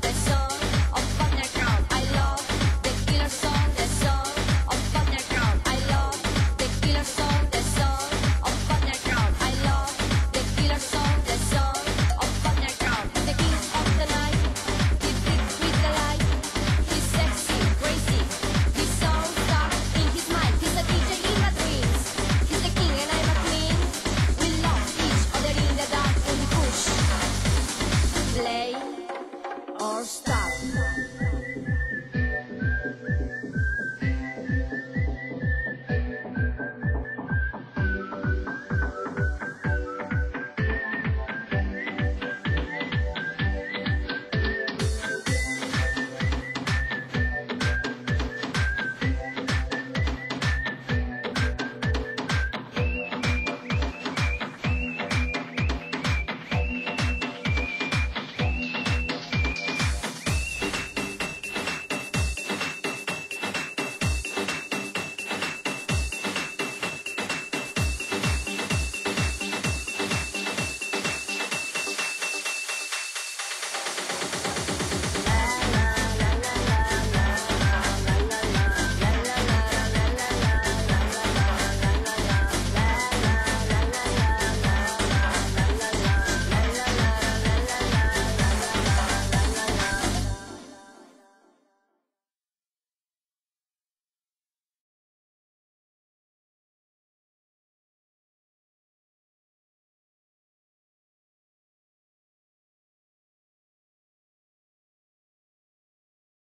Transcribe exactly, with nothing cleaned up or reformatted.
the song of underground. I love the killer song, the song of underground. I love the killer song, the song of underground. I love the killer song, the song of underground. The king of the night, he tricks with the light. He's sexy, crazy, he's so dark in his mind. He's a D J in my dreams. He's the king and I'm a queen. We love each other in the dark and we push. Play or stop.